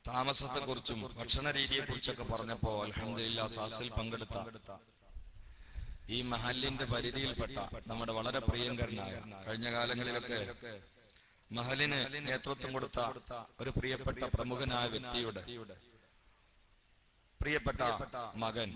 താമസത്തെക്കുറിച്ചും ഭക്ഷണ രീതിയെക്കുറിച്ചൊക്കെ പറഞ്ഞപ്പോ അൽഹംദുലില്ലാ സാസിൽ പങ്കെടുത്ത ഈ മഹലിന്റെ പരിധിയിൽപ്പെട്ട നമ്മുടെ വളരെ പ്രിയങ്കരനായ കഴിഞ്ഞ കാലങ്ങളിലൊക്കെ മഹലിന് നേതൃത്വം കൊടുത്ത ഒരു പ്രിയപ്പെട്ട പ്രമുഖനായ വ്യക്തിയുടെ പ്രിയപ്പെട്ട മകൻ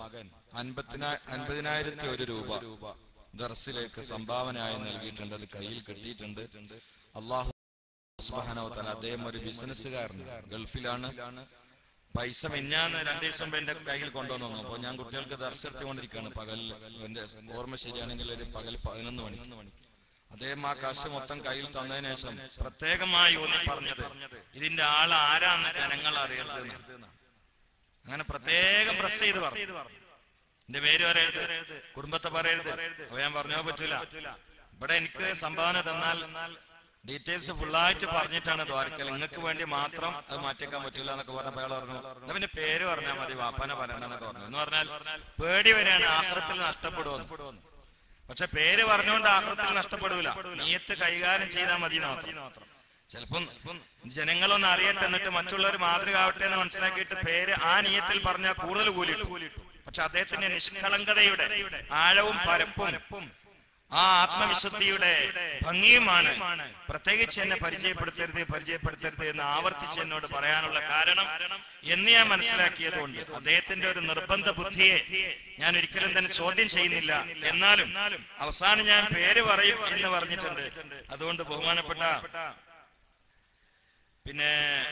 50,001 രൂപ ദർസിലേക്ക് സംഭാവനയായി നൽകിയിട്ടുണ്ട്. അത് കയ്യിൽ കെട്ടിയിട്ടുണ്ട്. അല്ലാഹു സുബ്ഹാനഹു വ തആല അദ്ദേഹം ഒരു ബിസിനസ്സുകാരനാണ്, ഗൾഫിലാണ്. പൈസ മിഞ്ഞാന്ന് 2 ദിവസം മുമ്പ് എന്റെ കയ്യിൽ കൊണ്ടുവന്നു. അപ്പൊ ഞാൻ കുട്ടികൾക്ക് ദർസ് എടുത്തുകൊണ്ടിരിക്കുകയാണ്. പകലിൽ എന്റെ ഓർമ്മ ശരിയാണെങ്കിൽ ഒരു പകൽ 11 മണി. അദ്ദേഹം ആ കാശ് മൊത്തം കയ്യിൽ തന്നതിന് ശേഷം പ്രത്യേകമായി ഊന്നി പറഞ്ഞത് ഇതിന്റെ ആൾ ആരാന്ന് ജനങ്ങൾ അറിയരുത്. അങ്ങനെ പ്രത്യേകം പ്രസ് ചെയ്ത് പറഞ്ഞു. എന്റെ പേര് പറയരുത്, കുടുംബത്തെ പറയരുത്. അപ്പൊ ഞാൻ പറഞ്ഞോ പറ്റൂല. ഇവിടെ എനിക്ക് സംഭാവന തന്നാൽ ഡീറ്റെയിൽസ് ഫുള്ളായിട്ട് പറഞ്ഞിട്ടാണ് ദ്വാരക്കൽ, നിങ്ങൾക്ക് വേണ്ടി മാത്രം അത് മാറ്റിക്കാൻ പറ്റൂല എന്നൊക്കെ പറഞ്ഞപ്പോൾ അയാൾ പറഞ്ഞു പിന്നെ പേര് പറഞ്ഞാൽ മതി, വാപ്പാനെ പറയണ്ടെന്നൊക്കെ പറഞ്ഞു. എന്ന് പറഞ്ഞാൽ പേടി വരെയാണ് ആഖിറത്തിൽ നഷ്ടപ്പെടുമെന്ന്. പക്ഷെ പേര് പറഞ്ഞുകൊണ്ട് ആഖിറത്തിൽ നഷ്ടപ്പെടൂല, നിയത്ത് കൈകാര്യം ചെയ്താൽ മതി മാത്രം. ചിലപ്പം ജനങ്ങളൊന്ന് അറിയട്ടെ, എന്നിട്ട് മറ്റുള്ളവർ മാതൃകാവട്ടെ എന്ന് മനസ്സിലാക്കിയിട്ട് പേര് ആ നിയത്തിൽ പറഞ്ഞാൽ കൂടുതൽ കൂലിട്ടു. പക്ഷെ അദ്ദേഹത്തിന്റെ നിഷ്കളങ്കതയുടെ ആഴവും പരപ്പും ആ ആത്മവിശുദ്ധിയുടെ ഭംഗിയുമാണ് പ്രത്യേകിച്ച് എന്നെ പരിചയപ്പെടുത്തരുത് എന്ന് ആവർത്തിച്ച് എന്നോട് പറയാനുള്ള കാരണം എന്ന് ഞാൻ മനസ്സിലാക്കിയതുകൊണ്ട് അദ്ദേഹത്തിന്റെ ഒരു നിർബന്ധ ബുദ്ധിയെ ഞാൻ ഒരിക്കലും തന്നെ ചോദ്യം ചെയ്യുന്നില്ല. എന്നാലും അവസാനം ഞാൻ പേര് പറയും എന്ന് പറഞ്ഞിട്ടുണ്ട്. അതുകൊണ്ട് ബഹുമാനപ്പെട്ട പിന്നെ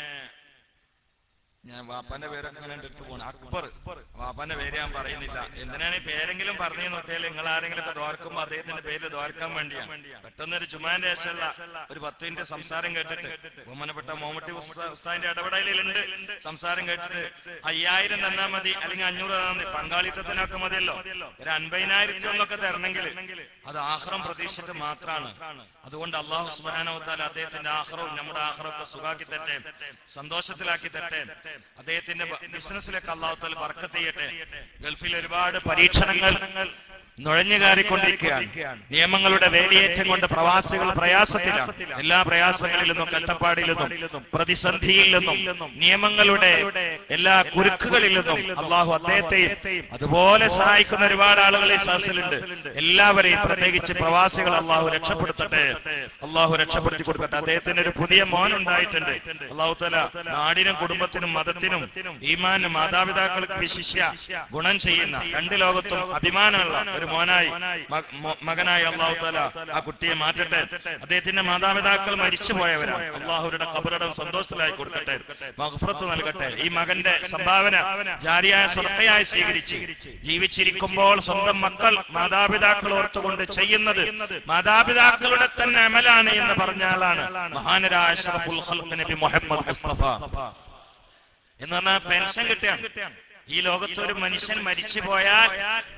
ഞാൻ വാപ്പാന്റെ പേരൊക്കെ അങ്ങനെ എടുത്തു പോകണം. അക്ബർ, വാപ്പാന്റെ പേര് ഞാൻ പറയുന്നില്ല. എന്തിനാണ് ഈ പേരെങ്കിലും പറഞ്ഞു നോക്കിയാൽ നിങ്ങൾ ആരെങ്കിലും ഒക്കെ ദ്വാരക്കുമ്പോ അദ്ദേഹത്തിന്റെ പേര് ദ്വാരക്കാൻ വേണ്ടിയാണ്. പെട്ടെന്നൊരു ജുമാന്റെ ശേഷമുള്ള ഒരു 10 മിനിറ്റ് സംസാരം കേട്ടിട്ട് ബഹുമാനപ്പെട്ട മോമട്ടി ഉസ്താദിന്റെ ഇടപെടലിലുണ്ട്. സംസാരം കേട്ടിട്ട് 5000 തന്നാൽ മതി, അല്ലെങ്കിൽ 500 തന്നാൽ മതി, പങ്കാളിത്തത്തിനൊക്കെ മതിയല്ലോ. ഒരു 50,000 തരണമെങ്കിൽ അത് ആഖിറം പ്രതീക്ഷിച്ചിട്ട് മാത്രമാണ്. അതുകൊണ്ട് അല്ലാഹു സുബ്ഹാനഹു വ തആല അദ്ദേഹത്തിന്റെ ആഖിറവും നമ്മുടെ ആഖിറൊക്കെ സുഖാക്കി തരട്ടെ, സന്തോഷത്തിലാക്കി തരട്ടെ. അദ്ദേഹത്തിന്റെ ബിസിനസ്സിലേക്ക് അല്ലാഹു തആല ബർക്കത്ത് ചെയ്യട്ടെ. ഗൾഫിൽ ഒരുപാട് പരീക്ഷണങ്ങൾ നുഴഞ്ഞു കയറിക്കൊണ്ടിരിക്കുകയാണ്. നിയമങ്ങളുടെ വേലിയേറ്റം കൊണ്ട് പ്രവാസികൾ പ്രയാസത്തിലാണ്. എല്ലാ പ്രയാസങ്ങളിൽ നിന്നും കഷ്ടപ്പാടിൽ നിന്നും പ്രതിസന്ധിയിൽ നിന്നും നിയമങ്ങളുടെ എല്ലാ കുരുക്കുകളിൽ നിന്നും അള്ളാഹു അദ്ദേഹത്തെയും അതുപോലെ സഹായിക്കുന്ന ഒരുപാട് ആളുകൾ ഈ സദസ്സിലുണ്ട്. എല്ലാവരെയും പ്രത്യേകിച്ച് പ്രവാസികൾ അള്ളാഹു രക്ഷപ്പെടുത്തട്ടെ, അള്ളാഹു രക്ഷപ്പെടുത്തി കൊടുക്കട്ടെ. അദ്ദേഹത്തിന് ഒരു പുതിയ മോൻ ഉണ്ടായിട്ടുണ്ട്. അള്ളാഹു തആല നാടിനും കുടുംബത്തിനും മതത്തിനും ഈമാനും മാതാപിതാക്കൾക്ക് വിശിഷ്യ ഗുണം ചെയ്യുന്ന 2 ലോകത്തും അഭിമാനമുള്ള ഒരു മകനായി അള്ളാഹു തആല ആ കുട്ടിയെ മാറ്റട്ടെ. അദ്ദേഹത്തിന്റെ മാതാപിതാക്കൾ മരിച്ചുപോയവരാണ്. അള്ളാഹുരുടെ ഖബറുടെ സന്തോഷത്തിലായി കൊടുക്കട്ടെ, മഗ്ഫിറത്ത് നൽകട്ടെ. ഈ മകന്റെ സംഭാവന ജാരിയായ സ്വതക്കയായി സ്വീകരിച്ച് ജീവിച്ചിരിക്കുമ്പോൾ സ്വന്തം മക്കൾ മാതാപിതാക്കൾ ഓർത്തുകൊണ്ട് ചെയ്യുന്നത് മാതാപിതാക്കളുടെ തന്നെ അമലാണ് എന്ന് പറഞ്ഞ ആളാണ് മഹാനരായ അഷ്റഫുൽ ഖൽഖ് നബി മുഹമ്മദ് മുസ്തഫ. എന്ന് പറഞ്ഞാൽ പെൻഷൻ കിട്ടുകയാണ്. ഈ ലോകത്തൊരു മനുഷ്യൻ മരിച്ചുപോയാൽ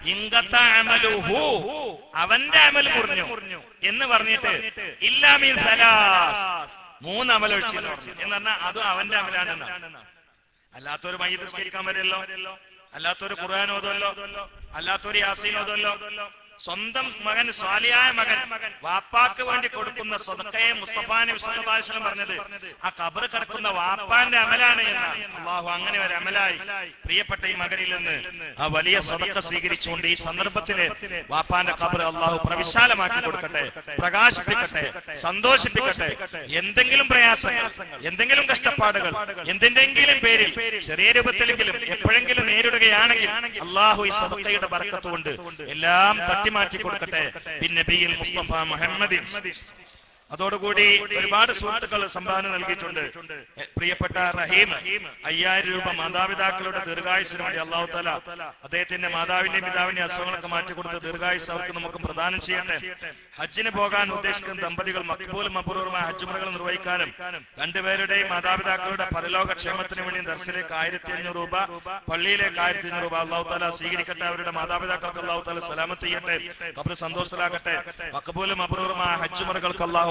അവന്റെ അമൽ മുറിഞ്ഞു എന്ന് പറഞ്ഞിട്ട് ഇല്ലാമീൻ സലാസ് 3 അമൽ ഒഴിച്ചു എന്ന് പറഞ്ഞാൽ അതും അവന്റെ അമലാണെന്ന്. അല്ലാത്തൊരു മയ്യിത്ത് നിസ്കരിക്കാൻ വരല്ലോ, അല്ലാത്തൊരു ഖുർആൻ ഓതുമല്ലോ, അല്ലാത്തൊരു യാസീൻ ഓതുമല്ലോ. സ്വന്തം മകൻ, സ്വാലിയായ മകൻ വാപ്പാക്ക് വേണ്ടി കൊടുക്കുന്ന സ്വതക്കയെ മുസ്തഫ നബി സല്ലല്ലാഹു അലൈഹി വസല്ലം പറഞ്ഞത് ആ ഖബർ കിടക്കുന്ന വാപ്പാന്റെ അമലാണ് എന്നാണ്. അള്ളാഹു അങ്ങനെ ഒരു അമലായി പ്രിയപ്പെട്ട ഈ മകനിൽ നിന്ന് ആ വലിയ സ്വതക്ക സ്വീകരിച്ചുകൊണ്ട് ഈ സന്ദർഭത്തില് വാപ്പാന്റെ ഖബർ അള്ളാഹു പ്രവിശാലമാക്കി കൊടുക്കട്ടെ, പ്രകാശിപ്പിക്കട്ടെ, സന്തോഷിപ്പിക്കട്ടെ. എന്തെങ്കിലും പ്രയാസങ്ങൾ, എന്തെങ്കിലും കഷ്ടപ്പാടുകൾ എന്തിന്റെങ്കിലും പേരിൽ ചെറിയ രൂപത്തിലെങ്കിലും എപ്പോഴെങ്കിലും നേരിടുകയാണെങ്കിൽ അള്ളാഹു ഈ സ്വതക്കയുടെ ബർക്കത്ത് കൊണ്ട് എല്ലാം മാറ്റി കൊടുക്കട്ടെ. നബിയിൽ മുസ്തഫ മുഹമ്മദിൻ. അതോടുകൂടി ഒരുപാട് സുഹൃത്തുക്കൾ സംഭാവന നൽകിയിട്ടുണ്ട്. പ്രിയപ്പെട്ട റഹീം 5000 രൂപ മാതാപിതാക്കളുടെ ദീർഘായുസിന് വേണ്ടി അല്ലാഹു തആല അദ്ദേഹത്തിന്റെ മാതാവിന്റെയും പിതാവിന്റെയും അസുഖങ്ങളൊക്കെ മാറ്റിക്കൊടുത്ത് ദീർഘായുസ് അവർക്ക് നമുക്ക് പ്രദാനം ചെയ്യട്ടെ. ഹജ്ജിന് പോകാൻ ഉദ്ദേശിക്കുന്ന ദമ്പതികൾ മഖ്ബൂലും മബ്റൂറുമായ ഹജ്ജുമുറകൾ നിർവഹിക്കാനും 2 പേരുടെയും മാതാപിതാക്കളുടെ പരലോക ക്ഷേമത്തിന് വേണ്ടി ദർസിലേക്ക് 1500 രൂപ, പള്ളിയിലേക്ക് 1500 രൂപ അല്ലാഹു തആല സ്വീകരിക്കട്ടെ. അവരുടെ മാതാപിതാക്കൾക്ക് അല്ലാഹു തആല സലാമത്ത് ചെയ്യട്ടെ, ഖബർ സന്തോഷത്തിലാക്കട്ടെ. മഖ്ബൂലും മബ്റൂറുമായ ഹജ്ജുമുറകൾക്ക് അല്ലാഹു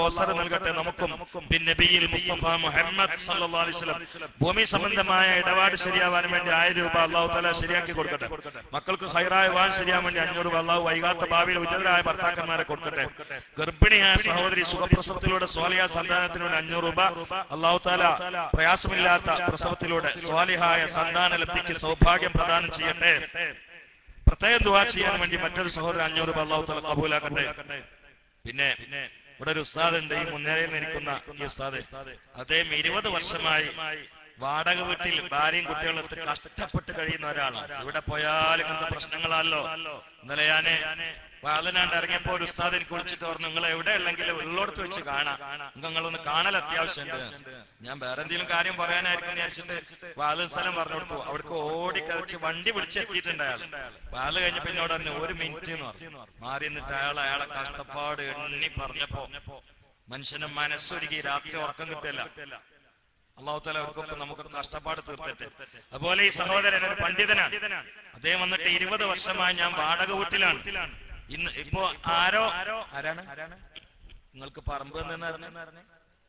അവസരം നൽകട്ടെ നമുക്കും. പിന്നെ നബിയിൽ മുസ്തഫ മുഹമ്മദ് സല്ലല്ലാഹു അലൈഹി വസല്ലം ഭൂമി സംബന്ധമായ ഇടപാട് ശരിയാവാൻ വേണ്ടി 1000 രൂപ അല്ലാഹു തആല ശരിയാക്കി കൊടുക്കട്ടെ. മക്കൾക്ക് ഖൈറായ വിവാഹം ശരിയാവാൻ വേണ്ടി 500 രൂപ അല്ലാഹു വൈകാത്ത ഭാവിയിൽ ഉചിതരായ ഭർത്താക്കന്മാരെ കൊടുക്കട്ടെ. ഗർഭിണിയായ സഹോദരി സുഖപ്രസവത്തിലൂടെ സ്വാലിഹ സന്താനത്തിലൂടെ 500 രൂപ അല്ലാഹു തആല പ്രയാസമില്ലാത്ത പ്രസവത്തിലൂടെ സ്വാലിഹായ സന്താന ലബ്ധിക്ക് സൗഭാഗ്യം പ്രദാനം ചെയ്യട്ടെ. പ്രത്യേകം ദുആ ചെയ്യാൻ വേണ്ടി മറ്റൊരു സഹോദരൻ 500 രൂപ അല്ലാഹു തആല കബൂലാക്കട്ടെ. പിന്നെ ഇവിടെ ഒരു ഉസ്താദ് ഉണ്ട്, ഈ മുൻനിരയിൽ നിൽക്കുന്ന ഈ ഉസ്താദ്. അദ്ദേഹം 20 വർഷമായി വാടക വീട്ടിൽ ഭാര്യയും കുട്ടികളും എടുത്ത് കഷ്ടപ്പെട്ട് കഴിയുന്ന ഒരാളാണ്. ഇവിടെ പോയാൽ ഇങ്ങനത്തെ പ്രശ്നങ്ങളാണല്ലോ. ഇന്നലെ ഞാന് വാതിനാണ്ട് ഇറങ്ങിയപ്പോ ഒരു ഉസ്താദ് എനിക്ക് വിളിച്ചിട്ട് പറഞ്ഞു, നിങ്ങൾ എവിടെ ഉള്ളെങ്കിലും ഉള്ളോടത്ത് വെച്ച് കാണാം, നിങ്ങളൊന്ന് കാണൽ അത്യാവശ്യമുണ്ട്. ഞാൻ വേറെ എന്തെങ്കിലും കാര്യം പറയാനായിരിക്കും വിചാരിച്ചിട്ട് വാതിൽ സ്ഥലം പറഞ്ഞു കൊടുത്തു. അവിടേക്ക് ഓടിക്കളിച്ച് വണ്ടി വിളിച്ചെത്തിയിട്ടുണ്ട് അയാൾ. വാതിൽ കഴിഞ്ഞപ്പോ എന്നോട് പറഞ്ഞു 1 മിനിറ്റ് എന്ന് പറഞ്ഞു. മാറി നിന്നിട്ട് അയാളെ കഷ്ടപ്പാട് എണ്ണി പറഞ്ഞപ്പോ മനുഷ്യന് മനസ്സൊരുക്കി രാത്രി ഉറക്കം കിട്ടില്ല. അല്ലാഹു തആല അവർക്കൊക്കെ നമുക്ക് കഷ്ടപ്പാട് തീർത്തട്ടെ. അതുപോലെ ഈ സഹോദരൻ ഒരു പണ്ഡിതനാണ്. അദ്ദേഹം വന്നിട്ട് 20 വർഷമായി ഞാൻ വാടക വീട്ടിലാണ്. ഇപ്പോ ആരാണ് നിങ്ങൾക്ക് പറമ്പ് എന്ന്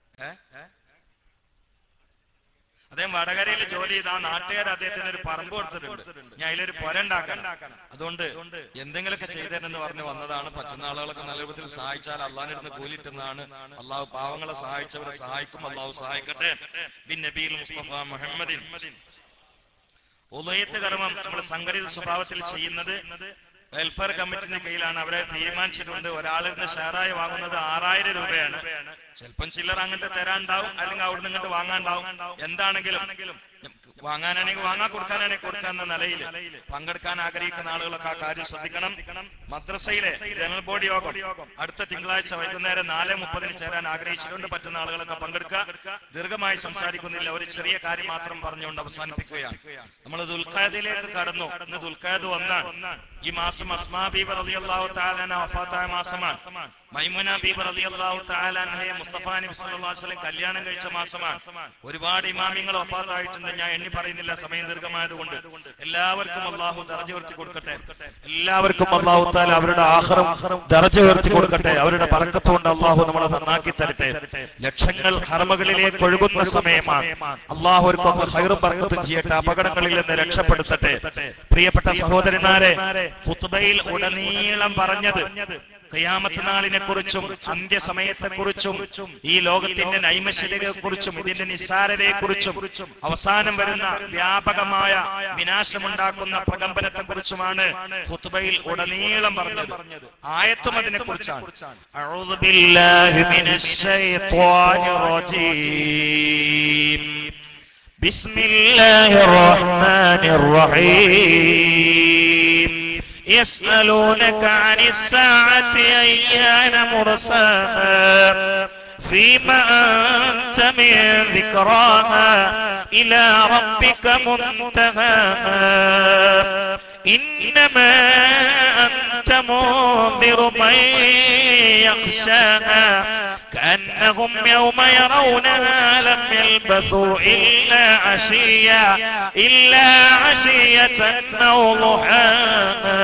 അദ്ദേഹം വടകരയിൽ ജോലി ചെയ്ത ആ നാട്ടുകാർ അദ്ദേഹത്തിന് ഒരു പറമ്പ് കൊടുത്തിട്ടുണ്ട്. ഞാൻ അതിലൊരു പുര ഉണ്ടാക്കാൻ, അതുകൊണ്ട് എന്തെങ്കിലുമൊക്കെ ചെയ്തതെന്ന് പറഞ്ഞു വന്നതാണ്. പറ്റുന്ന ആളുകളൊക്കെ നല്ല രൂപത്തിൽ സഹായിച്ചാൽ അള്ളാഹിന്റെ കൂലിട്ടുന്നതാണ്. അള്ളാഹു പാവങ്ങളെ സഹായിച്ചവരെ സഹായിക്കും. അള്ളാഹു സഹായിക്കട്ടെ. ബിൻ നബിയിൽ മുസ്തഫ മുഹമ്മദിൻ. ഉളയത്ത് കർമ്മം നമ്മൾ സംഘടിത സ്വഭാവത്തിൽ ചെയ്യുന്നത് വെൽഫെയർ കമ്മിറ്റിന്റെ കീഴിലാണ്. അവരെ തീരുമാനിച്ചിട്ടുണ്ട്. ഒരാളിന്റെ ഷെയറായി വാങ്ങുന്നത് 6000 രൂപയാണ്. ചിലപ്പം ചില്ലർ അങ്ങോട്ട് തരാണ്ടാവും, അല്ലെങ്കിൽ അവിടുന്ന് ഇങ്ങോട്ട് വാങ്ങാണ്ടാവും. എന്താണെങ്കിലും വാങ്ങാനാണെങ്കിൽ വാങ്ങാൻ, കൊടുക്കാനാണെങ്കിൽ കൊടുക്കാന്ന നിലയിൽ പങ്കെടുക്കാൻ ആഗ്രഹിക്കുന്ന ആളുകളൊക്കെ ആ കാര്യം ശ്രദ്ധിക്കണം. മദ്രസയിലെ ജനറൽ ബോഡി യോഗം അടുത്ത തിങ്കളാഴ്ച വൈകുന്നേരം 4:30 ചേരാൻ ആഗ്രഹിച്ചിട്ടുണ്ട്. പറ്റുന്ന ആളുകളൊക്കെ പങ്കെടുക്കുക. ദീർഘമായി സംസാരിക്കുന്നില്ല, ഒരു ചെറിയ കാര്യം മാത്രം പറഞ്ഞുകൊണ്ട് അവസാനിപ്പിക്കുകയാണ്. നമ്മൾ ദുൽഖഅദയിലേക്ക് കടന്നു. ഇന്ന് ദുൽഖഅദ് 1 ഈ മാസം അസ്മാ ബീബി റളിയല്ലാഹു തആല അൻഹ വഫാത്തായ മാസമാണ്. മൈമുന ബീബി റളിയല്ലാഹു തആല അൻഹയെ മുസ്തഫ നബി സല്ലല്ലാഹു അലൈഹി വസല്ലം കല്യാണം കഴിച്ച മാസമാണ്. ഒരുപാട് ഇമാമിങ്ങൾ വഫാത്തായിട്ടുണ്ട്. ഞാൻ എണ്ണി പറയുന്നില്ല, സമയം ദീർഘമായതുകൊണ്ട്. എല്ലാവർക്കും അല്ലാഹു ദറജ ഉയർത്തി കൊടുക്കട്ടെ. എല്ലാവർക്കും അല്ലാഹു തആല അവരുടെ ആഖിറം ദറജ ഉയർത്തി കൊടുക്കട്ടെ. അവരുടെ ബറക്കത്ത് കൊണ്ട് അല്ലാഹു നമ്മളെ നന്നാക്കി തരട്ടെ. ലക്ഷങ്ങൾ ഹറമകളിലേക്ക് ഒഴുകുന്ന സമയമാണ്. അല്ലാഹു അവർക്കൊക്കെ ഖൈറും ബറക്കത്തും ചെയ്യട്ടെ. അപകടങ്ങളിൽ നിന്ന് രക്ഷപ്പെടുത്തട്ടെ. പ്രിയപ്പെട്ട സഹോദരന്മാരെ, ഖുത്ബയിൽ ഉടനീളം പറഞ്ഞത് ഖിയാമത്ത് നാളിനെ കുറിച്ചും അന്ത്യസമയത്തെക്കുറിച്ചും ഈ ലോകത്തിന്റെ നൈമശല്യത്തെക്കുറിച്ചും ഇതിന്റെ നിസ്സാരതയെക്കുറിച്ചും അവസാനം വരുന്ന വ്യാപകമായ വിനാശമുണ്ടാക്കുന്ന പ്രകമ്പനത്തെക്കുറിച്ചുമാണ് ഖുത്ബയിൽ ഉടനീളം പറഞ്ഞത്. ആയത്തും അതിനെക്കുറിച്ചാണ്. അഊദു ബില്ലാഹി മിനശ് ശൈത്വാനിർ റജീം. ബിസ്മില്ലാഹിർ റഹ്മാനിർ റഹീം. يسألونك عن الساعة أيان مرساها فيما أنت من ذكراها إلى ربك منتهاها إنما أنت منذر من يخشاها كأنهم يوم يرونها لم يلبثوا إلا عشية أو ضحاها.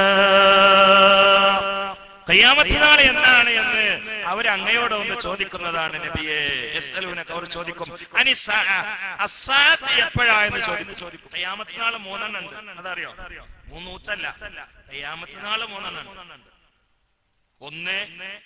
ഖിയാമത്ത് നാൾ എന്നാണ് എന്ന് അവർ അങ്ങയോട് ഒന്ന് ചോദിക്കുന്നതാണ് നബിയെ. യസ്അലൂനക, അവർ ചോദിക്കും അനിസ്സാഅ, അസ്സാഅത്ത് എപ്പോഴായെന്ന് ചോദിക്കും. ഖിയാമത്ത് നാൾ 3 ഉണ്ട്, അതറിയോ? 3 ഊത്തല്ല, ഖിയാമത്ത് നാൾ 3 ഉണ്ട്. ഒന്ന്,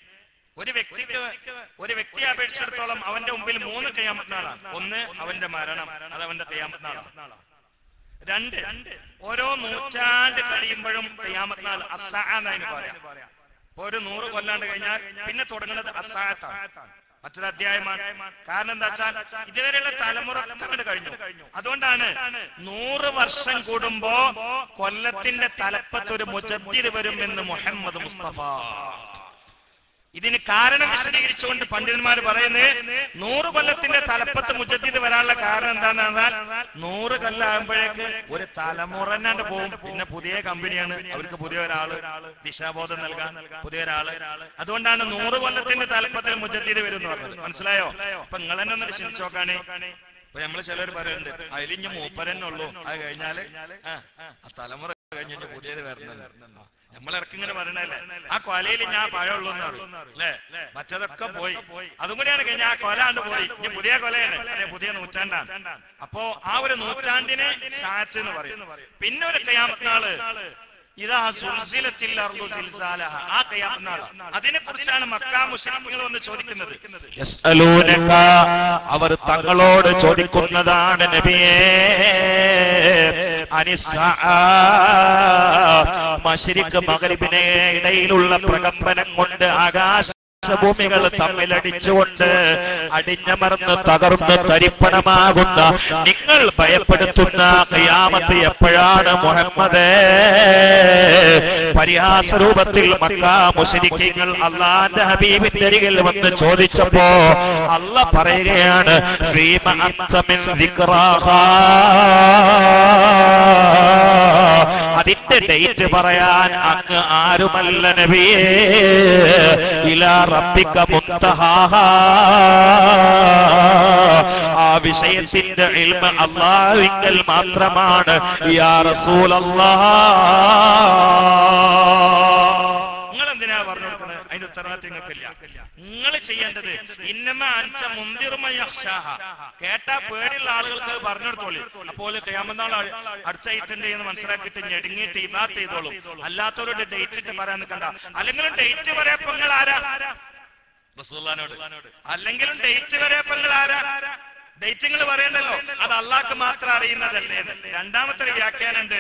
ഒരു വ്യക്തിയെ അപേക്ഷിച്ചിടത്തോളം അവന്റെ മുമ്പിൽ 3 ഖിയാമത്ത് നാളാണ്. ഒന്ന്, അവന്റെ മരണം, അത് അവന്റെ ഖിയാമത്ത് നാളാണ്. 2, ഓരോ നൂറ്റാണ്ട് കഴിയുമ്പോഴും ഖിയാമത്ത് നാൾ അസ്സാഅ എന്നതിന് പറയാം. ഒരു 100 കൊല്ലാണ്ട് കഴിഞ്ഞാൽ പിന്നെ തുടങ്ങുന്നത് അസ്സാഅത്താണ്, മറ്റൊരു അധ്യായമാണ്. കാരണം എന്താ വെച്ചാൽ ഇതുവരെയുള്ള തലമുറ കഴിഞ്ഞു. അതുകൊണ്ടാണ് 100 വർഷം കൂടുമ്പോ കൊല്ലത്തിന്റെ തലപ്പത്ത് ഒരു മുജദ്ദിദ് വരും എന്ന് മുഹമ്മദ് മുസ്തഫ. ഇതിന് കാരണം വിശദീകരിച്ചുകൊണ്ട് പണ്ഡിതന്മാർ പറയുന്നത് 100 കൊല്ലത്തിന്റെ തലപ്പത്ത് മുജദ്ദിദ് വരാനുള്ള കാരണം എന്താണെന്ന് പറഞ്ഞാൽ 100 കൊല്ലാകുമ്പോഴേക്ക് ഒരു തലമുറന്നാണ്ട് പോകും. പിന്നെ പുതിയ കമ്പനിയാണ്, അവർക്ക് പുതിയ ഒരാള് ദിശാബോധം നൽകാൻ, പുതിയ ഒരാള്. അതുകൊണ്ടാണ് 100 കൊല്ലത്തിന്റെ തലപ്പത്തിൽ മുജദ്ദിദ് വരും എന്ന് പറഞ്ഞത്. മനസ്സിലായോ? അപ്പൊ നിങ്ങൾ തന്നെ ഒന്ന് ചിന്തിച്ചു നോക്കാനേ. ഇപ്പൊ നമ്മള് ചിലർ പറയുന്നുണ്ട് അതിലിഞ്ഞ് മൂപ്പരന്നുള്ളൂ, അത് കഴിഞ്ഞാല് ആ തലമുറ കഴിഞ്ഞിട്ട് പുതിയത് വരണം. നമ്മളിറക്കി ഇങ്ങനെ പറയണല്ലേ, ആ കൊലയിൽ ഞാൻ പഴമുള്ളൂ അല്ലേ, മറ്റതൊക്കെ പോയി. അതും കൂടിയാണ് കഴിഞ്ഞാൽ ആ കൊലാണ്ട് പോയി, ഇനി പുതിയ കൊലയാണ്, അല്ലെ പുതിയ നൂറ്റാണ്ടാണ്. അപ്പോ ആ ഒരു നൂറ്റാണ്ടിനെ സാറ്റ് എന്ന് പറയും. പിന്നെ ഒരു ഖിയാമത്ത് നാള്, ഇതാ സുൽസിലത്തിൽ അർളു സിൽസാലഹ, ആ ഖിയാമത്ത് നാൾ, അതിനെ കുറിച്ചാണ് മക്കാ മുശ്രിക്കുകൾ വന്ന് ചോദിക്കുന്നത്. യസ്അലൂനക, അവർ തങ്ങളോട് ചോദിക്കുന്നതാണ് നബിയേ, അനിസ്സാഅ, മശ്രിഖ് മഗ്രിബിനെ ഇടയിലുള്ള പ്രകമ്പനം കൊണ്ട് ആകാശഭൂമികൾ തമ്മിലടിച്ചുകൊണ്ട് അടിഞ്ഞമർന്ന് തകർന്ന് തരിപ്പണമാകുന്ന നിങ്ങൾ ഭയപ്പെടുത്തുന്ന ഖിയാമത്ത് എപ്പോഴാണ് മുഹമ്മദേ? പരിഹാസരൂപത്തിൽ മക്കാ മുശ്രിക്കുകൾ അല്ലാഹുവിന്റെ ഹബീബിന്റെ അരികിൽ വന്ന് ചോദിച്ചപ്പോ അല്ലാഹ് പറയുകയാണ്, ഫീമ അൻത മിൻ ദിക്റാഹാ, അതിന്റെ ഡേറ്റ് പറയാൻ അങ്ങ് ആരുമല്ല നബിയേ, ഇലാ റബ്ബിക മുൻതഹാഹാ, ആ വിഷയത്തിന്റെ ഇൽമ് അല്ലാഹുവിങ്കൽ മാത്രമാണ് യാ റസൂലല്ലാഹ്. നിങ്ങൾ എന്തിനാ പറഞ്ഞു കൊടുക്കുന്നത്? അതിന്റെ ഉത്തരവാദിത്വം നിങ്ങൾക്കില്ല. നിങ്ങൾ ചെയ്യേണ്ടത് ഇന്നമ അൻസ മുൻദിറുമൻ യഖ്ശാഹ, കേട്ടാ പേടിയുള്ള ആളുകൾക്ക് പറഞ്ഞു കൊടുത്തോളൂ. അപ്പോൾ ഖിയാമത്ത് നാൾ അടുത്തായിട്ടുണ്ട് എന്ന് മനസ്സിലാക്കിയിട്ട് ഞെടുങ്ങിയിട്ട് ഇബാദത്ത് ചെയ്തോളൂ. അല്ലാത്തവരോട് ഡേറ്റ് ഇട്ട് പറയാൻ നിൽക്കണ്ട. അല്ലെങ്കിലും ഡേറ്റ് പറയാപ്പോ നിങ്ങൾ ആരാ? റസൂലുള്ളാഹിനോട്. അല്ലെങ്കിലും ഡേറ്റ് പറയാപ്പോ നിങ്ങൾ ആരാ? ഡേറ്റിങ്ങൾ പറയണ്ടല്ലോ, അത് അള്ളാഹ്ക്ക് മാത്രം അറിയുന്നതല്ലേ. രണ്ടാമത്തെ വ്യാഖ്യാനുണ്ട്,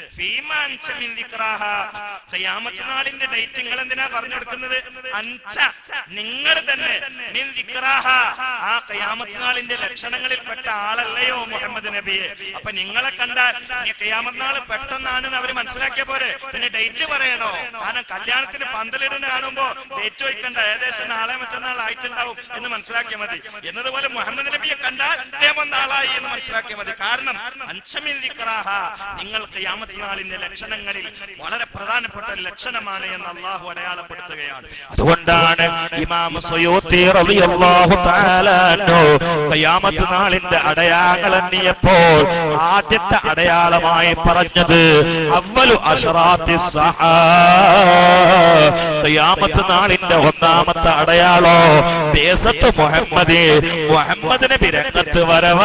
ഖിയാമത്ത് നാളിന്റെ ഡേറ്റ് നിങ്ങൾ എന്തിനാ പറഞ്ഞു കൊടുക്കുന്നത്? അൻസ, നിങ്ങൾ തന്നെ, മിൻ ദിക്റാഹ, ആ ഖിയാമത്ത് നാളിന്റെ ലക്ഷണങ്ങളിൽപ്പെട്ട ആളല്ലയോ മുഹമ്മദ് നബിയെ? അപ്പൊ നിങ്ങളെ കണ്ടാൽ ഖിയാമത്ത് നാൾ പെട്ടെന്നാണെന്ന് അവർ മനസ്സിലാക്കിയ പോരെ, പിന്നെ ഡേറ്റ് പറയണോ? കാരണം കല്യാണത്തിന് പന്തലിടുന്ന കാണുമ്പോ ഡേറ്റ് വയ്ക്കണ്ട, ഏകദേശം നാളെ മറ്റന്നാൾ ആയിട്ടുണ്ടാവും എന്ന് മനസ്സിലാക്കിയാൽ മതി. എന്നതുപോലെ മുഹമ്മദ് നബിയെ കണ്ടാൽ നാളായി എന്ന് മനസ്സിലാക്കിയാൽ മതി. കാരണം അൻസമിൻ ദിക്റാഹ, നിങ്ങൾ ഖിയാമത്ത് നാളിന്റെ ലക്ഷണങ്ങളിൽ വളരെ പ്രധാനപ്പെട്ട ലക്ഷണമാണ് എന്ന് അല്ലാഹു അടയാളപ്പെടുത്തുകയാണ്. അതുകൊണ്ടാണ് ഇമാം സുയൂത്തി റളിയല്ലാഹു തആല അൻഹു ഖിയാമത്ത് നാളിന്റെ അടയാളങ്ങൾ എണ്ണിയപ്പോൾ ആദ്യത്തെ അടയാളമായി പറഞ്ഞത് അവ്വലു അശ്റാത്തിസ് സഹാ, ഖിയാമത്ത് നാളിന്റെ ഒന്നാമത്തെ അടയാളോ ബിഅസത്ത് മുഹമ്മദ്, മുഹമ്മദ് നബി രംഗത്ത് വരവാണ്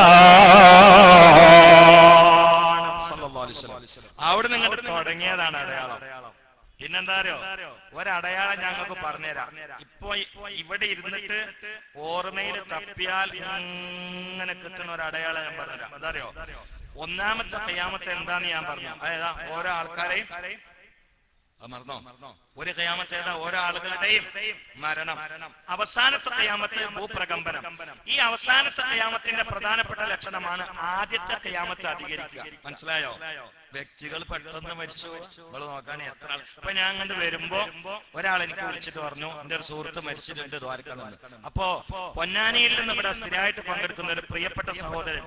സല്ലല്ലാഹു അലൈഹി വസല്ലം. അവിടെ നിങ്ങൾ തുടങ്ങിയതാണ് അടയാളം. പിന്നെന്താ അറിയോ, ഒരടയാളം ഞങ്ങൾക്ക് പറഞ്ഞുതരാം. ഇപ്പൊ ഇവിടെ ഇരുന്നിട്ട് ഓർമ്മയിൽ തപ്പിയാൽ ഇങ്ങനെ കിട്ടുന്ന ഒരടയാളം ഞാൻ പറഞ്ഞുതരാം. അതറിയോ, ഒന്നാമത്തെ ഖിയാമത്ത് എന്താന്ന് ഞാൻ പറഞ്ഞു. അതായത് ഓരോ ആൾക്കാരെയും മറന്നോ, ഒരു ഖിയാമത്ത് ഏതാ? ഓരോ ആളുകളുടെയും മരണം. അവസാനത്തെ ഖിയാമത്ത് ഭൂപ്രകമ്പനം. ഈ അവസാനത്തെ ഖിയാമത്തിന്റെ പ്രധാനപ്പെട്ട ലക്ഷണമാണ് ആദ്യത്തെ ഖിയാമത്ത് അധികരിക്കുക. മനസ്സിലായോ? വ്യക്തികൾ പെട്ടെന്ന് മരിച്ചു. നിങ്ങൾ നോക്കാണ് എത്ര ആൾ. ഇപ്പൊ ഞാൻ കണ്ട് വരുമ്പോ ഒരാൾ എനിക്ക് വിളിച്ചിട്ട് പറഞ്ഞു, എന്റെ ഒരു സുഹൃത്ത് മരിച്ചിട്ടുണ്ട്, ദ്വാരക്കണമെന്ന്. അപ്പോ പൊന്നാനിയിൽ നിന്ന് ഇവിടെ സ്ഥിരമായിട്ട് പങ്കെടുക്കുന്ന ഒരു പ്രിയപ്പെട്ട സഹോദരൻ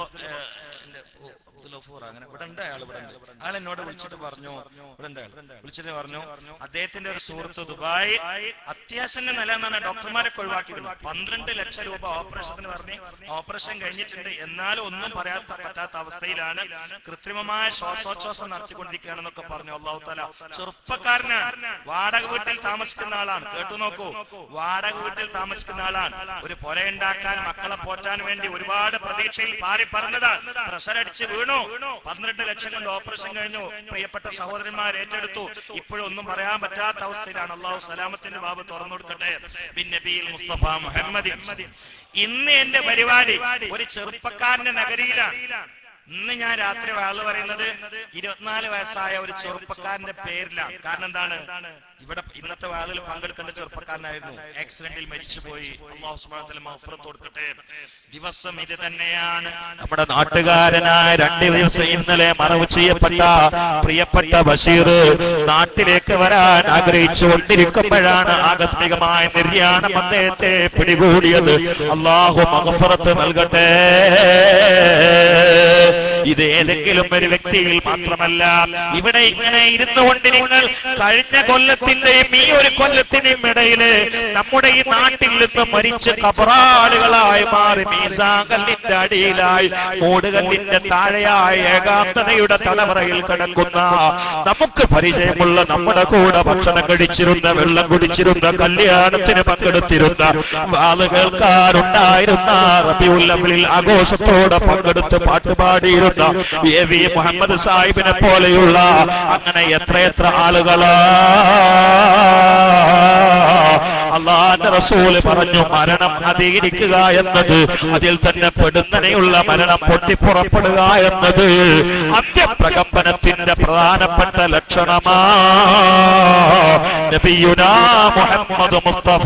അങ്ങനെ ഇവിടെ ഉണ്ട്, അയാൾ ഇവിടെ ഉണ്ട്. അയാൾ എന്നോട് വിളിച്ചിട്ട് പറഞ്ഞു, ഇവിടെ ഉണ്ട് അയാൾ വിളിച്ചിട്ട് പറഞ്ഞു, അദ്ദേഹത്തിന്റെ ഒരു സുഹൃത്ത് ദുബായ് അത്യാവശ്യം നിലനിന്നാണ് ഡോക്ടർമാരൊക്കെ ഒഴിവാക്കിയിരുന്നു. 12 ലക്ഷം രൂപ ഓപ്പറേഷത്തിന് പറഞ്ഞ് ഓപ്പറേഷൻ കഴിഞ്ഞിട്ടുണ്ട്, എന്നാലും ഒന്നും പറയാൻ പറ്റാത്ത അവസ്ഥയിലാണ്. കൃത്രിമമായ ശ്വാസോച്ഛ്വാസം നടത്തിക്കൊണ്ടിരിക്കുകയാണെന്നൊക്കെ പറഞ്ഞു. അല്ലാഹു തആല ചെറുപ്പക്കാരനാണ്, വാടക വീട്ടിൽ താമസിക്കുന്ന ആളാണ്. കേട്ടു നോക്കൂ, വാടക വീട്ടിൽ താമസിക്കുന്ന ആളാണ്. ഒരു പുരയുണ്ടാക്കാൻ, മക്കളെ പോറ്റാൻ വേണ്ടി ഒരുപാട് പ്രതീക്ഷയിൽ പാറി പറഞ്ഞതാണ്. പ്രഷറടിച്ച് വീണു. 12 ലക്ഷം കൊണ്ട് ഓപ്പറേഷൻ കഴിഞ്ഞു. പ്രിയപ്പെട്ട സഹോദരന്മാർ ഏറ്റെടുത്തു. ഇപ്പോഴും ഒന്നും പറയാൻ പറ്റാത്ത അവസ്ഥയിലാണ്. അല്ലാഹു സലാമത്തിന്റെ ബാബ് തുറന്നു കൊടുക്കട്ടെ. ബിൻ നബിയിൽ മുസ്തഫ മുഹമ്മദ്. ഇന്ന് എന്റെ പരിപാടി ഒരു ചെറുപ്പക്കാരന്റെ നഗരിയിലാണ്. ഇന്ന് ഞാൻ രാത്രി വാള് പറയുന്നത് 24 വയസ്സായ ഒരു ചെറുപ്പക്കാരന്റെ പേരിലാണ്. കാരണം എന്താണ്? ഇവിടെ ഇന്നത്തെ വാളിൽ പങ്കെടുക്കേണ്ട ചെറുപ്പക്കാരനായിരുന്നു, ആക്സിഡന്റിൽ മരിച്ചുപോയി. അല്ലാഹു സുബ്ഹാനഹു വ തആല മഗ്ഫിറത്ത് കൊടുക്കട്ടെ. ദിവസം ഇത് തന്നെയാണ്. നമ്മുടെ നാട്ടുകാരനായ 2 ദിവസം ഇന്നലെ മറവ് ചെയ്യപ്പെട്ട പ്രിയപ്പെട്ട ബഷീർ നാട്ടിലേക്ക് വരാൻ ആഗ്രഹിച്ചുകൊണ്ടിരിക്കുമ്പോഴാണ് ആകസ്മികമായ നിര്യാണം അദ്ദേഹത്തെ പിടികൂടിയത്. അല്ലാഹു മഗ്ഫിറത്ത് നൽകട്ടെ. ഇത് ഏതെങ്കിലും ഒരു വ്യക്തിയിൽ മാത്രമല്ല. ഇവിടെ ഇങ്ങനെ ഇരുന്നുകൊണ്ട് നിങ്ങൾ കഴിഞ്ഞ കൊല്ലത്തിന്റെയും ഈ ഒരു കൊല്ലത്തിന്റെയും ഇടയില് നമ്മുടെ ഈ നാട്ടിൽ നിന്ന് മരിച്ച് കബറാളുകളായി മാറി മീസാങ്കല്ലിന്റെ അടിയിലായി മൂടുകല്ലിന്റെ താഴെയായ ഏകാന്തതയുടെ തലവറയിൽ കിടക്കുന്ന നമുക്ക് പരിചയമുള്ള നമ്മുടെ കൂടെ ഭക്ഷണം കഴിച്ചിരുന്ന വെള്ളം കുടിച്ചിരുന്ന കല്യാണത്തിന് പങ്കെടുത്തിരുന്ന വാള് കേൾക്കാറുണ്ടായിരുന്ന റബീഉൽ അവ്വലിൽ ആഘോഷത്തോടെ പങ്കെടുത്ത് പാട്ടുപാടിയിരുന്ന എ.വി. മുഹമ്മദ് സാഹിബിനെ പോലെയുള്ള അങ്ങനെ എത്രയെത്ര ആളുകളാ അല്ലാഹുവിന്റെ റസൂൽ പറഞ്ഞു, മരണം അധികരിക്കുക എന്നത്, അതിൽ തന്നെ പെടുന്നനെയുള്ള മരണം പൊട്ടിപ്പുറപ്പെടുക എന്നത് അന്ത്യപ്രകമ്പനത്തിന്റെ പ്രധാനപ്പെട്ട ലക്ഷണമാ. നബിയുനാ മുഹമ്മദ് മുസ്തഫ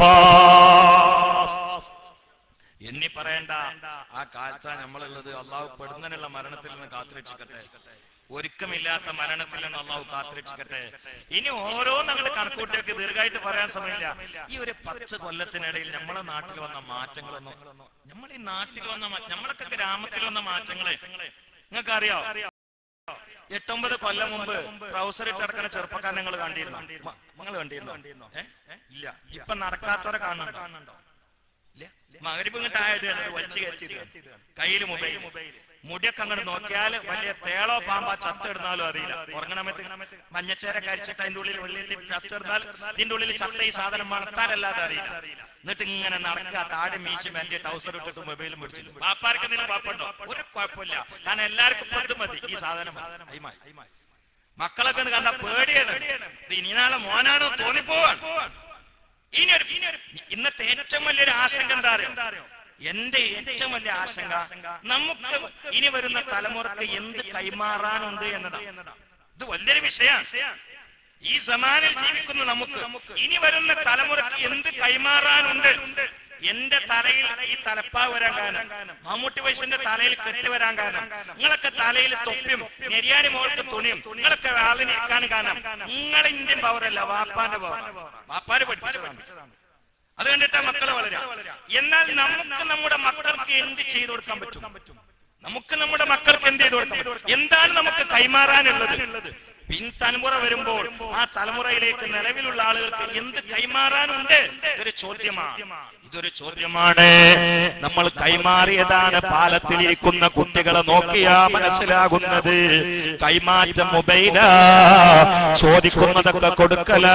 എണ്ണി പറയേണ്ട ആ കാലത്താണ് നമ്മളുള്ളത്. അള്ളാഹു പെടുന്നതിനുള്ള മരണത്തിൽ നിന്ന് കാത്തുരക്ഷിക്കട്ടെ, ഒരുക്കമില്ലാത്ത മരണത്തിൽ നിന്ന് അള്ളാഹു കാത്തുരക്ഷിക്കട്ടെ. ഇനി ഓരോ ഞങ്ങൾ കണക്കൂട്ടിയൊക്കെ ദീർഘമായിട്ട് പറയാൻ സമയമില്ല. ഈ ഒരു 10 കൊല്ലത്തിനിടയിൽ നമ്മളെ നാട്ടിൽ വന്ന മാറ്റങ്ങളൊന്നും, നമ്മൾ ഈ നാട്ടിൽ വന്ന നമ്മളൊക്കെ ഗ്രാമത്തിൽ വന്ന മാറ്റങ്ങളെ നിങ്ങൾക്കറിയോ? 8-9 കൊല്ലം മുമ്പ് ട്രൗസർ ഇട്ട് നടക്കുന്ന ചെറുപ്പക്കാരൻ നിങ്ങൾ കണ്ടിരുന്നോ? നിങ്ങൾ കണ്ടിരുന്നോ? ഇല്ല. ഇപ്പൊ നടക്കാത്തവരെ കാണുന്നുണ്ടോ? മഗ്‌രിബ് ഇങ്ങോട്ടായത് വലിച്ചു കയറ്റിയത്, കയ്യിൽ മൊബൈൽ, മുടിയൊക്കെ അങ്ങോട്ട് നോക്കിയാൽ വലിയ തേളോ പാമ്പാ ചത്തിടുന്നാലും അറിയില്ല. ഉറങ്ങണമത്ത് മഞ്ഞച്ചേര കരിച്ചിട്ട് അതിന്റെ ഉള്ളിൽ വെള്ളിയിട്ട് ചത്തിടുന്നാൽ ഇതിന്റെ ഉള്ളിൽ ചത്ത ഈ സാധനം മണത്താലല്ലാതെ അറിയില്ല. എന്നിട്ട് ഇങ്ങനെ നടക്കുക, താടി മീശി മെന്റെ ട്രൗസർ ഇട്ടിട്ട് മൊബൈലും പിടിച്ചില്ല. പാപ്പാർക്ക് എന്തെങ്കിലും പാപ്പുണ്ടോ? ഒരു കുഴപ്പമില്ല. കാരണം എല്ലാവർക്കും പത്ത് മതി ഈ സാധനം. മക്കളൊക്കെ ഒന്ന് കണ്ടാ പേടിയാണ്. ഇത് ഇനി നാളെ മോനാണോ തോന്നിപ്പോവാൻ. ഇന്നത്തെ ഏറ്റവും വലിയൊരു ആശങ്ക എന്താ അറിയോ? എന്റെ ഏറ്റവും വലിയ ആശങ്ക നമുക്ക് ഇനി വരുന്ന തലമുറക്ക് എന്ത് കൈമാറാനുണ്ട് എന്നതാണ്. ഇത് വലിയൊരു വിഷയമാണ്. ഈ സമാനിൽ ജീവിക്കുന്ന നമുക്ക് ഇനി വരുന്ന തലമുറക്ക് എന്ത് കൈമാറാനുണ്ട്. എന്റെ തലയിൽ ഈ തലപ്പാവ് വരാൻ കാരണം, മമ്മൂട്ടി വയസ്സിന്റെ തലയിൽ കെട്ടി വരാൻ കാരണം, നിങ്ങളൊക്കെ തലയിൽ തൊപ്പിയും നെരിയാണി മോൾക്ക് തുണിയും നിങ്ങളൊക്കെ ആളിന് നിൽക്കാൻ കാരണം നിങ്ങളെ ഇന്ത്യൻ പവറല്ല, വാപ്പാന്റെ പവർ. വാപ്പാര് പഠിപ്പിച്ചതാണ്. അത് കണ്ടിട്ടാ മക്കളെ വളരാ. എന്നാൽ നമുക്ക് നമ്മുടെ മക്കൾക്ക് എന്ത് ചെയ്തു കൊടുക്കാൻ പറ്റും? നമുക്ക് നമ്മുടെ മക്കൾക്ക് എന്ത് ചെയ്തു കൊടുക്കാൻ പറ്റും? എന്താണ് നമുക്ക് കൈമാറാനുള്ളത്? പിൻതലമുറ വരുമ്പോൾ ആ തലമുറയിലേക്ക് നിലവിലുള്ള ആളുകൾക്ക് എന്ത് കൈമാറാനുണ്ട്? ഇതൊരു ചോദ്യമാണ്. നമ്മൾ കൈമാറിയതാണ് പാലത്തിലിരിക്കുന്ന കുട്ടികളെ നോക്കിയാ മനസ്സിലാകുന്നത്. കൈമാറ്റം മൊബൈല, ചോദിക്കുന്നതൊക്കെ കൊടുക്കല,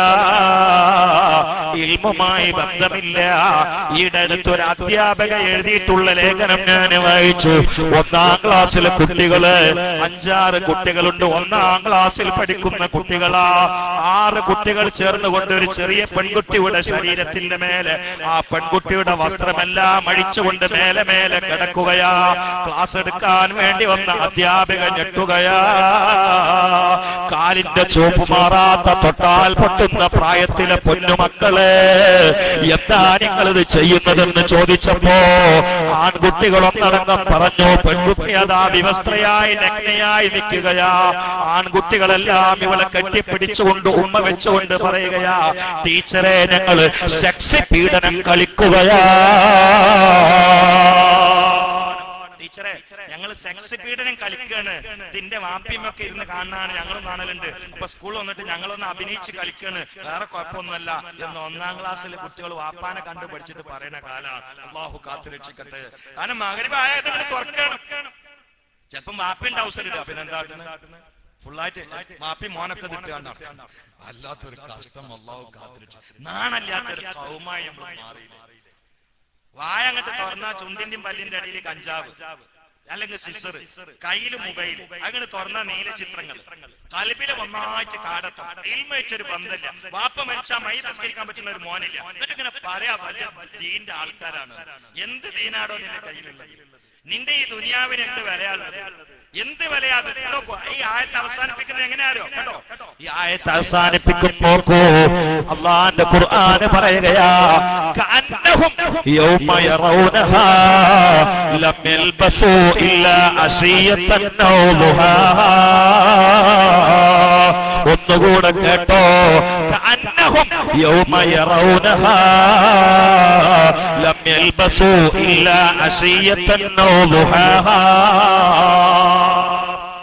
ഇൽമുമായി ബന്ധമില്ല. ഈയിടെ അടുത്തൊരു അധ്യാപക എഴുതിയിട്ടുള്ള ലേഖനം ഞാൻ വായിച്ചു. 1-ാം ക്ലാസ്സിലെ കുട്ടികള് 5-6 കുട്ടികളുണ്ട്. 1-ാം ക്ലാസ്സിൽ പഠിക്കുന്ന കുട്ടികളാ. 6 കുട്ടികൾ ചേർന്നുകൊണ്ട് ഒരു ചെറിയ പെൺകുട്ടിയുടെ ശരീരത്തിന്റെ മേലെ ആ പെൺകുട്ടിയുടെ വസ്ത്രമെല്ലാം അഴിച്ചുകൊണ്ട് മേലെ മേലെ കിടക്കുകയാ. ക്ലാസ് എടുക്കാൻ വേണ്ടി വന്ന അധ്യാപിക ഞെട്ടുകയാ. കാലിന്റെ ചുവപ്പ് മാറാത്ത തൊട്ടാൽ പൊട്ടുന്ന പ്രായത്തിലെ പൊന്നുമക്കളെ, എന്താ നിങ്ങളിത് ചെയ്യുന്നതെന്ന് ചോദിച്ചപ്പോ ആൺകുട്ടികളൊന്നടങ്കം പറഞ്ഞു, പെൺകുട്ടി അതാ വിവസ്ത്രയായി നഗ്നയായി നിൽക്കുകയാ. ആൺകുട്ടികളെല്ലാം ഇവളെ കെട്ടിപ്പിടിച്ചുകൊണ്ട് ഉമ്മ വെച്ചുകൊണ്ട് പറയുകയാ, ടീച്ചറെ ഞങ്ങള് സെക്സ് പീഡനം കളിക്കുകയാ. ടീച്ചറെ ഞങ്ങൾ സെക്സ് പീഡനം കളിക്കാണ്. ഇതിന്റെ വാപ്പിയുമൊക്കെ ഇരുന്ന് കാണാനാണ്, ഞങ്ങളും കാണലുണ്ട്. അപ്പൊ സ്കൂളിൽ വന്നിട്ട് ഞങ്ങളൊന്ന് അഭിനയിച്ച് കളിക്കാണ്, വേറെ കുഴപ്പമൊന്നുമല്ല എന്ന് 1-ാം ക്ലാസ്സിലെ കുട്ടികൾ വാപ്പാനെ കണ്ടു പഠിച്ചിട്ട് പറയുന്ന കാലാണ്. അല്ലാഹു കാത്തുരക്ഷിക്കട്ടെ. കാരണം മഗ്‌രിബ് ആയത് തുറക്കണം. ചിലപ്പം വാപ്പിന്റെ അവസരം ഇടുക, പിന്നെ എന്താ ഫുള്ളായിട്ട് മാപ്പി മോനൊക്കെ തിട്ടുകയാണ്. വല്ലാത്തൊരു കഷ്ടം. അല്ലാഹു കാത്തുരക്ഷിക്കട്ടെ. നാണല്ലാത്തൊരു കൗമായി നമ്മൾ മാറിയില്ല. വായ അങ്ങോട്ട് തുറന്നാ ചുണ്ടിന്റെയും പല്ലിന്റെ അടിയിൽ കഞ്ചാവ്, അല്ലെങ്കിൽ സിസർ, കയ്യിൽ മൊബൈൽ, അങ്ങനെ തുറന്ന നീല ചിത്രങ്ങൾ, കൽബിലെ ഒന്നായിട്ട് കാടത്തം, ഇൽമേറ്റൊരു ബന്ധമില്ല. വാപ്പ മരിച്ചാ മൈ തസ്കരിക്കാൻ പറ്റുന്ന ഒരു മോനില്ല. എന്നിട്ട് ഇങ്ങനെ പറയാ വലിയ ദീന്റെ ആൾക്കാരാണ്. എന്ത് ദീനാടോ നിന്റെ കയ്യിലുള്ളത്? നിന്റെ ഈ ദുനിയാവിന് എന്ത് വിലയാളുള്ളത്? എന്ത് വിലയാത്? ഈ ആയത്ത് അവസാനിപ്പിക്കുന്നത് എങ്ങനെയാരോ കേട്ടോ. ഈ ആയത്ത് അവസാനിപ്പിക്കും നോക്കൂ. അല്ലാഹുവിന്റെ ഖുർആൻ പറയുകയാ, കഅന്നഹും യൗമ യറൗനഹാ ലം യൽബസൂ ഇല്ലാ അശിയത്തൻ ഔ ദുഹാഹാ. ഒന്നുകൂടെ കേട്ടോ, കഅന്നഹും യൗമ യറൗനഹാ ലം യൽബസൂ ഇല്ലാ അശിയത്തൻ ഔ ദുഹാഹാ.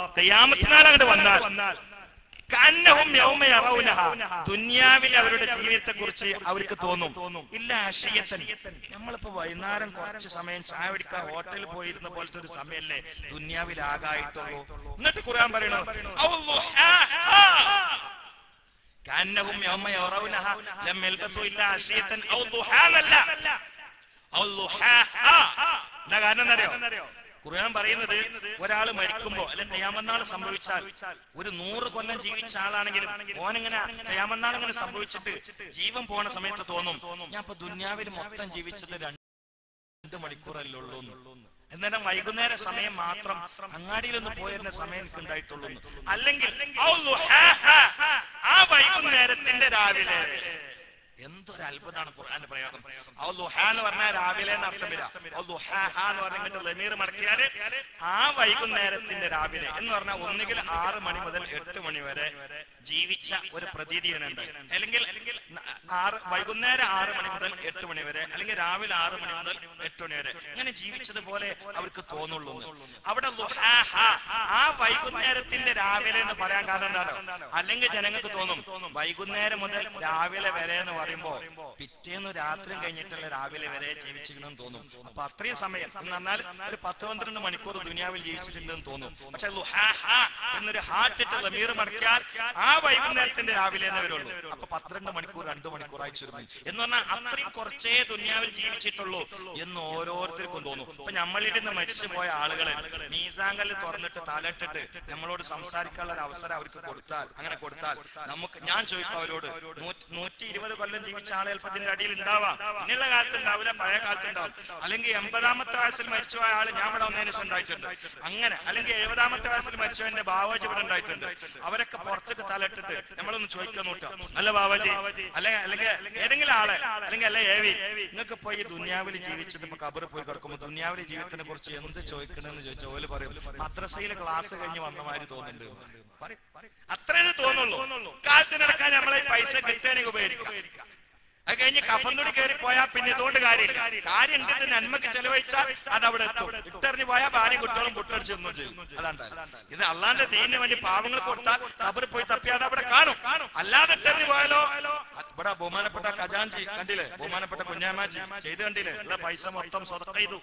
ദുനിയാവിൽ അവരുടെ ജീവിതത്തെ കുറിച്ച് അവർക്ക് തോന്നും ഇല്ല അശിയത്തൻ. നമ്മളിപ്പോ വൈകുന്നേരം കുറച്ച് സമയം ചായ കുടിക്കാൻ ഹോട്ടലിൽ പോയിരുന്ന പോലത്തെ ഒരു സമയല്ലേ ദുനിയാവിലാകായിട്ടുള്ളൂ. എന്നിട്ട് ഖുർആൻ പറയണു കഅന്നഹും യൗമ യറൗനഹ ലം യൽബസു ഇല്ലാ അശിയത്തൻ ഔ ദുഹാനല്ല ഔ ദുഹാഹാ. എന്താ കാരണം എന്നറിയോ? ഖുർആൻ പറയുന്നത് ഒരാൾ മരിക്കുമ്പോ അല്ലെ ഖിയാമത്ത് സംഭവിച്ചാൽ ഒരു 100 കൊല്ലം ജീവിച്ച ആളാണെങ്കിലും ഓനിങ്ങനെ ഖിയാമത്ത് ഇങ്ങനെ സംഭവിച്ചിട്ട് ജീവൻ പോണ സമയത്ത് തോന്നും ഞാൻ ഇപ്പൊ ദുനിയാവിൽ മൊത്തം ജീവിച്ചത് 2 മണിക്കൂറല്ലേ ഉള്ളൂ. എന്നാലും വൈകുന്നേര സമയം മാത്രം അങ്ങാടിയിലൊന്ന് പോയിരുന്ന സമയം എനിക്ക് ഉണ്ടായിട്ടുള്ളൂ. അല്ലെങ്കിൽ ആ വൈകുന്നേരത്തിന്റെ രാവിലെ. എന്തൊരു അത്ഭുതമാണ് ഖുർആന്റെ പ്രയോഗം. എന്ന് പറഞ്ഞാൽ രാവിലെ അർത്ഥം വരാം. എന്ന് പറഞ്ഞിട്ട് ലമീർ മടക്കിയാല് ആ വൈകുന്നേരത്തിന്റെ രാവിലെ എന്ന് പറഞ്ഞാൽ ഒന്നുകിൽ 6 മണി മുതൽ 8 മണി വരെ ജീവിച്ച ഒരു പ്രതീതിയുണ്ട്. അല്ലെങ്കിൽ വൈകുന്നേരം 6 മണി മുതൽ 8 മണി വരെ, അല്ലെങ്കിൽ രാവിലെ 6 മണി മുതൽ 8 മണി വരെ ഇങ്ങനെ ജീവിച്ചതുപോലെ അവർക്ക് തോന്നുള്ളൂ. അവിടെ ആ വൈകുന്നേരത്തിന്റെ രാവിലെ എന്ന് പറയാൻ കാരണം എന്താണോ? അല്ലെങ്കിൽ ജനങ്ങൾക്ക് തോന്നും വൈകുന്നേരം മുതൽ രാവിലെ വരെ എന്ന് പറയുമ്പോ പിറ്റേന്ന് രാത്രിയും കഴിഞ്ഞിട്ടുള്ള രാവിലെ വരെ ജീവിച്ചിരുന്നെന്ന് തോന്നും. അപ്പൊ അത്രയും സമയം എന്ന് പറഞ്ഞാൽ ഒരു 10-12 മണിക്കൂർ ദുനിയാവിൽ ജീവിച്ചിട്ടുണ്ടെന്ന് തോന്നും. പക്ഷെ എന്നൊരു ഹാർട്ടിട്ട് ലമീർ മടക്കിയാൽ ആ വൈകുന്നേരത്തിന്റെ രാവിലെ വരുള്ളൂ. അപ്പൊ 12 മണിക്കൂർ 2 മണിക്കൂറായി ചുരുങ്ങി എന്ന് പറഞ്ഞാൽ അത്രയും കുറച്ചേ ദുനിയാവിൽ ജീവിച്ചിട്ടുള്ളൂ എന്ന് ഓരോരുത്തർക്കും തോന്നും. ഇപ്പൊ നമ്മളിൽ നിന്ന് മരിച്ചുപോയ ആളുകളെ മീസാങ്കല്ല് തുറന്നിട്ട് തലട്ടിട്ട് നമ്മളോട് സംസാരിക്കാനുള്ള ഒരു അവസരം അവർക്ക് കൊടുത്താൽ, അങ്ങനെ കൊടുത്താൽ നമുക്ക്, ഞാൻ ചോദിക്കും അവരോട് 120 കൊല്ലം ജീവിച്ച ആളെ എളുപ്പത്തിന്റെ അടിയിൽ ഉണ്ടാവാം. ഇന്നുള്ള കാലത്ത് ഉണ്ടാവില്ല, പഴയ കാലത്ത് ഉണ്ടാവും. അല്ലെങ്കിൽ 80-ാമത്തെ വയസ്സിൽ മരിച്ചുപോയ ആള് ഞാൻ ഇവിടെ വന്നതിന് ശേഷം ഉണ്ടായിട്ടുണ്ട്. അങ്ങനെ അല്ലെങ്കിൽ 70-ാമത്തെ വയസ്സിൽ മരിച്ചവന്റെ ബാവാജി ഇവിടെ ഉണ്ടായിട്ടുണ്ട്. അവരൊക്കെ പുറത്തേക്ക് തലട്ടിട്ട് നമ്മളൊന്ന് ചോദിക്കാൻ നോക്കാം, അല്ല ബാവാജി അല്ലെങ്കിൽ ഏതെങ്കിലും ആളെ അല്ലെങ്കിൽ അല്ലെ ഏവി നിങ്ങൾക്ക് പോയി ദുനിയാവിൽ ജീവിച്ചത് ഇപ്പൊ കബറ് പോയി കിടക്കുമ്പോ ദുനിയാവിലെ ജീവിതത്തിനെ കുറിച്ച് എന്ത് ചോദിക്കണമെന്ന് ചോദിച്ചാൽ ഓല് പറയും മദ്രസയിലെ ക്ലാസ് കഴിഞ്ഞ് വന്ന മാതിരി തോന്നുന്നുണ്ട്. അത്രേ തോന്നുള്ളൂ. കാലത്ത് നടക്കാൻ നമ്മളെ പൈസ കിട്ടാനെങ്കിൽ ഉപയോഗിക്കാം. അത് കഴിഞ്ഞ് കഫന്തുടി കയറി പോയാൽ പിന്നെ ഇതുകൊണ്ട് കാര്യമില്ല. കാര്യം എന്തിട്ട് നന്മക്ക് ചെലവഴിച്ചാൽ അതവിടെ എത്തും. ഇട്ടെറിഞ്ഞു പോയാൽ ഭാര്യയും കുട്ടികളും പുട്ടടിച്ച് ഒന്നും ചെയ്യും. അതാണ് ഇത്. അള്ളാന്റെ ദീനിന് വേണ്ടി പാവങ്ങൾ കൊടുത്താൽ കബറിൽ പോയി തപ്പിയാൽ അവിടെ കാണും. അല്ലാതെ ഇട്ടെറിഞ്ഞു പോയാലോ ഇവിടെ ബഹുമാനപ്പെട്ട ഖജാൻജി കണ്ടില്ലേ, ബഹുമാനപ്പെട്ട കുഞ്ഞാമാജി ചെയ്ത് കണ്ടില്ലേ, ഉള്ള പൈസ മൊത്തം സ്വതക്ക ചെയ്തു.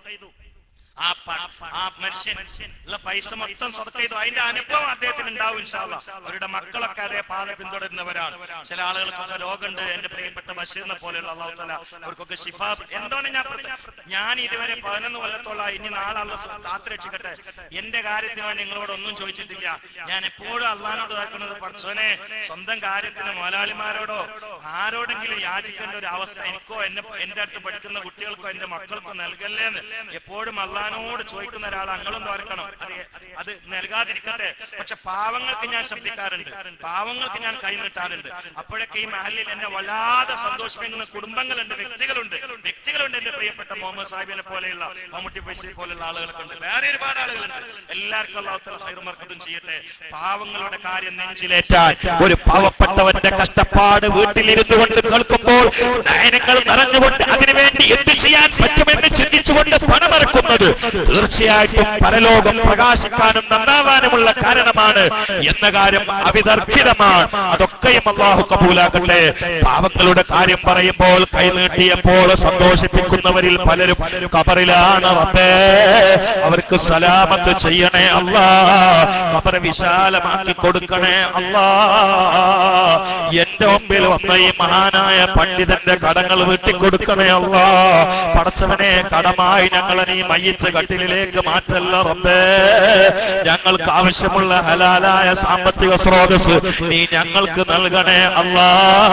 ആ മനുഷ്യൻ ഉള്ള പൈസ മൊത്തം സ്വതക്ക ചെയ്തു. അതിന്റെ അനുഭവം അദ്ദേഹത്തിന് ഉണ്ടാവും ഇൻഷാ അല്ലാഹ്. അവരുടെ മക്കളൊക്കെ അതേ പാത പിന്തുടരുന്നവരാണ്. ചില ആളുകൾക്കൊക്കെ രോഗമുണ്ട്. എന്റെ പ്രിയപ്പെട്ട ബഷീറിനെ പോലെയുള്ള അല്ലാഹു തആല അവർക്കൊക്കെ ശിഫ. എന്താണ് ഞാൻ ഇതുവരെ 11 കൊല്ലത്തോളം, ഇനി നാളെ അല്ലാഹു കാത്ത് രക്ഷിക്കട്ടെ, എന്റെ കാര്യത്തിന് വേണ്ടി നിങ്ങളോട് ഒന്നും ചോദിച്ചിട്ടില്ല. ഞാൻ എപ്പോഴും അള്ളാഹിനോട് കേൾക്കുന്നത് പടച്ചോനെ സ്വന്തം കാര്യത്തിന് മുതലാളിമാരോടോ ആരോടെങ്കിലും യാചിക്കേണ്ട ഒരു അവസ്ഥ എനിക്കോ എന്റെ അടുത്ത് പഠിക്കുന്ന കുട്ടികൾക്കോ എന്റെ മക്കൾക്കോ നൽകല്ലേന്ന് എപ്പോഴും അള്ളാഹിനോട് ചോദിക്കുന്ന ഒരാൾ അങ്ങളും തോർക്കണം. അത് നൽകാതിരിക്കട്ടെ. പക്ഷെ പാവങ്ങൾക്ക് ഞാൻ ശബ്ദിക്കാറുണ്ട്, പാവങ്ങൾക്ക് ഞാൻ കൈനീട്ടാറുണ്ട്. അപ്പോഴൊക്കെ ഈ മഹലിൽ എന്നെ വല്ലാതെ സന്തോഷിപ്പിക്കുന്ന കുടുംബങ്ങളുണ്ട്, വ്യക്തികളുണ്ട് എന്റെ പ്രിയപ്പെട്ട മുഹമ്മദ് സാഹിബിനെ പോലെയുള്ള, മമ്മൂട്ടി ഫൈസി പോലെയുള്ള ആളുകളൊക്കെ ഉണ്ട്, വേറെ ഒരുപാട് ആളുകളുണ്ട്. എല്ലാവർക്കും അല്ലാഹു തആല ഖൈറും ബർക്കത്തും ചെയ്യട്ടെ. പാവങ്ങളുടെ കാര്യം നെഞ്ചിലേറ്റാൻ, ഒരു പാവപ്പെട്ടവന്റെ കഷ്ടപ്പാട് വീട്ടിലിരുന്നു കൊണ്ട് കേൾക്കുമ്പോൾ നയനങ്ങൾ നിറഞ്ഞുകൊണ്ട് അതിനുവേണ്ടി എന്ത് ചെയ്യാൻ പറ്റുമെന്ന് ചിന്തിച്ചുകൊണ്ട് പണമിറക്കുന്നത് തീർച്ചയായിട്ടും പരലോകം പ്രകാശിക്കാനും നന്നാവാനുമുള്ള കാരണമാണ് എന്ന കാര്യം അവിതർക്കിതമാണ്. അതൊക്കെയും അല്ലാഹു കബൂലാക്കട്ടെ. പാവങ്ങളുടെ കാര്യം പറയുമ്പോൾ കൈനീട്ടിയപ്പോൾ സന്തോഷിപ്പിക്കുന്നവരിൽ പലരും ഖബറിലാണ്. റബ്ബേ അവർക്ക് സലാമത്ത് ചെയ്യണേ അല്ലാ, ഖബർ വിശാലമാക്കി കൊടുക്കണേ അല്ലാ. എന്റെ മുമ്പിൽ വന്ന ഈ മഹാനായ പണ്ഡിതന്റെ കടങ്ങൾ വീട്ടിക്കൊടുക്കണേ അല്ലാ. പടച്ചവനെ കടമായി ഞങ്ങളെ നീ മയ്യിത്ത് കട്ടിലിലേക്ക് മാറ്റല്ല റബ്ബേ. ഞങ്ങൾക്ക് ആവശ്യമുള്ള ഹലാലായ സാമ്പത്തിക സ്രോതസ് നീ ഞങ്ങൾക്ക് നൽകണേ അല്ലാ.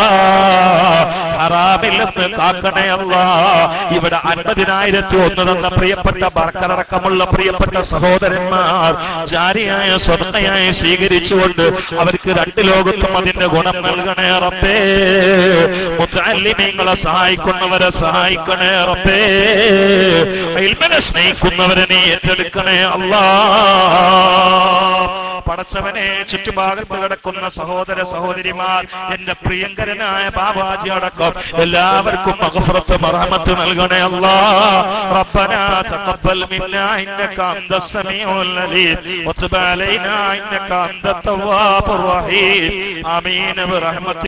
ഹറാമിൽ നിന്ന് കാക്കണേ അല്ലാ. ഇവിടെ 50,001 തന്ന പ്രിയപ്പെട്ട ബർക്കറടക്കമുള്ള പ്രിയപ്പെട്ട സഹോദരന്മാർ ജാരിയായ സ്വതയായി സ്വീകരിച്ചുകൊണ്ട് അവർക്ക് 2 ലോകത്തും അതിന്റെ ഗുണം നൽകണേ റബ്ബേ. മുതഅല്ലിമീങ്ങളെ സഹായിക്കുന്നവരെ സഹായിക്കണേ റബ്ബേ. ഇൽമിനെ സ്നേഹിക്കുന്നവരെ നീ ഏറ്റെടുക്കണേ അല്ലാ. പടച്ച പടച്ചവനെ ചുറ്റുഭാഗത്ത് കിടക്കുന്ന സഹോദര സഹോദരിമാർ, എന്റെ പ്രിയങ്കരനായ ബാബാജി അടക്കം എല്ലാവർക്കും മഗ്ഫിറത്ത് മർഹമത്ത് നൽകണേ അല്ലാഹ്. റബ്ബനാ തഖബ്ബൽ മിന്നാ ഇന്നക അൻതസ് സമീഉൽ അലീം വതുബ് അലൈനാ ഇന്നക അൻതത് തവ്വാബുർ റഹീം. ആമീൻ ബിറഹ്മതി